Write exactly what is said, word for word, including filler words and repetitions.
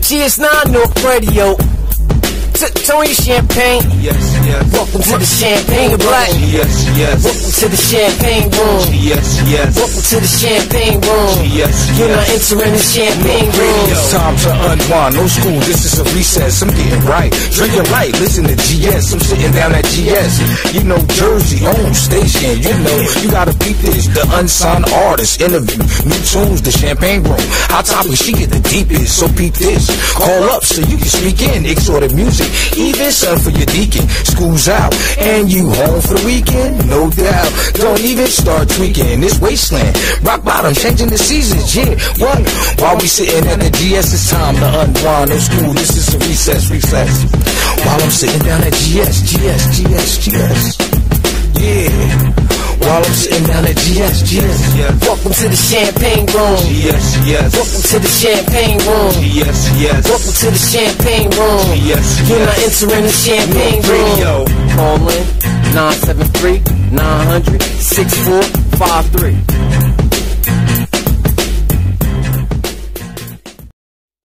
G S nine North Radio. Tony Champagne. Yes, yes. Welcome to the Champagne Black. Yes, yes. Welcome to the Champagne Room. Yes, yes. Welcome to the Champagne Room. Yes, You're yes. not entering the Champagne Room. It's time to unwind. No school, this is a recess. I'm getting right. Drinking light, listen to G S. I'm sitting down at G S. You know, Jersey, home station. You know, you gotta beat this. The unsigned artist interview. New tunes, the Champagne Room. Hot topic, she get the deepest. So beat this. Call up so you can speak in. Exotic music. Even son for your deacon. School's out and you home for the weekend. No doubt. Don't even start tweaking. This wasteland. Rock bottom, changing the seasons. Yeah, what? While we sitting at the G S, it's time to unwind. No school, this is a recess, recess. While I'm sitting down at G S, G S, G S, G S. Yeah. While I'm sitting down at G S, G S. Yes. Welcome to the Champagne Room. Yes, yes. Welcome to the Champagne Room. Yes, yes. Welcome to the Champagne Room. Yes, You're yes. not entering the Champagne Radio. Room. Call in nine seven three, nine hundred, six four five three.